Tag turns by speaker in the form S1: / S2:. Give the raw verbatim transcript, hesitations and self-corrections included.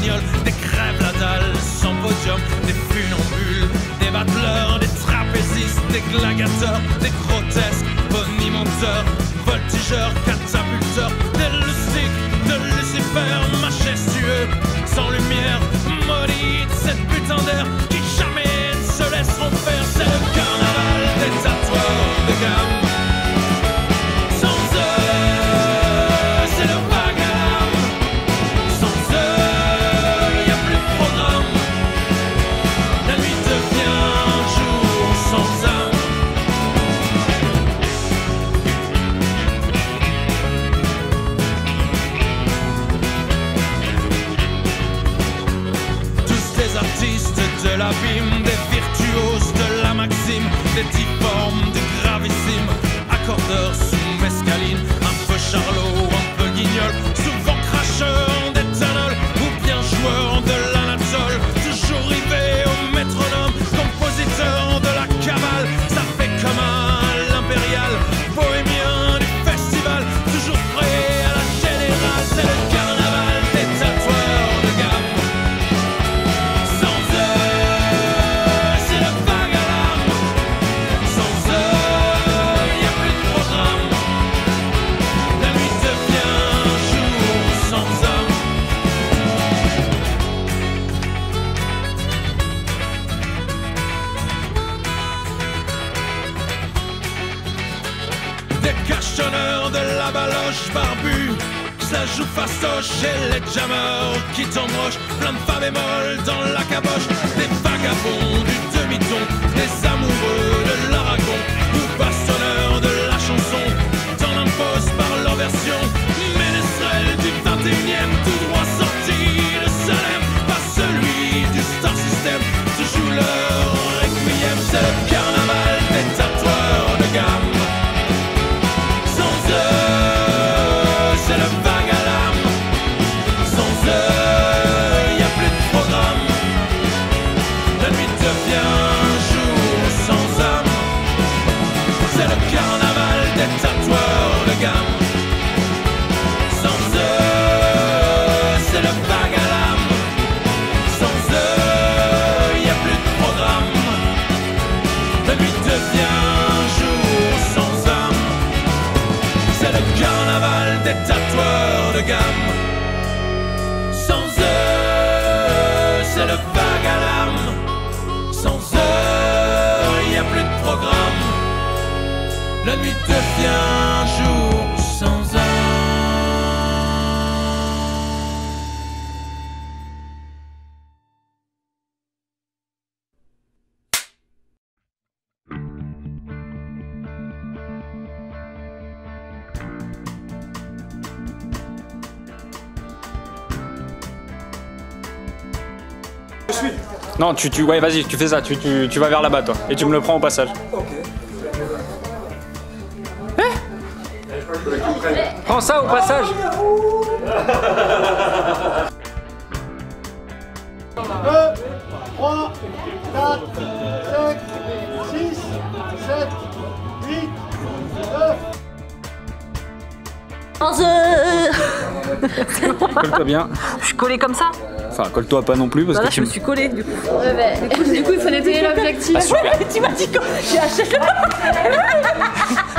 S1: guignol, des crèves la dalle sans podium, des funambules, des bateleurs, des trapézistes, des gladiateurs, des grotesques, bonimenteurs, voltigeurs, catapulteurs, des lustiques, de Lucifer, majestueux, sans lumière, maudite, cette putain d'air qui jamais ne se laisseront faire. C'est le carnaval des tatoueurs de gamme. Sans eux, c'est le vague. Sans eux, y a plus de programme. La nuit devient jour sans âme. Artistes de l'abîme, des virtuoses de la maxime, des difformes, des gravissimes, accordeurs sous mescaline, un peu charlot, un peu guignol, souvent cracheur d'éthanol, ou bien joueur de l'anatole, toujours rivé au métronome, compositeur de la cabale, ça fait comme à l'impérial, bohémien du festival, toujours prêt à la générale, c'est le carnaval des tatoueurs de gamme. Des cachonneurs de la baloche barbue, ça joue fastoche et les jammers qui t'embrochent, plein de fa bémol dans la caboche, des vagabonds du demi-ton, des amoureux de l'Aragon, ou bastonneurs de la chanson, t'en imposent par leur version, ménestrels du vingt et unième, tout droit sorti de Salem, pas celui du Star System, tu joues leur requiem, c'est le carnaval des tatoueurs de gamme. C'est le vague à l'âme. Sans eux, y a plus de programme. La nuit devient jour sans âme. C'est le carnaval des tatoueurs de gamme. Sans eux, c'est le vague à l'âme. Sans eux, y a plus de programme. La nuit devient jour sans âme. C'est le carnaval des tatoueurs de gamme. Sans eux, c'est le vague à l'âme. Sans eux, y a plus de programme. La nuit devient jour sans âme.
S2: Non, tu, tu, ouais, vas-y, tu fais ça, tu, tu, tu vas vers là-bas, toi, et tu me le prends au passage.
S3: Ok.
S2: Eh prends ça au passage.
S4: deux, trois, quatre, cinq, six, sept, huit, neuf.
S2: Colle-toi bien.
S5: Je suis collée comme ça.
S2: Enfin, colle-toi pas non plus parce
S5: Bah là,
S2: que
S5: je
S2: tu
S5: me suis collée du coup.
S6: Ouais, bah, du coup, du coup, il faut nettoyer l'objectif.
S2: Ah, super.
S5: Tu m'as dit quoi? J'ai acheté.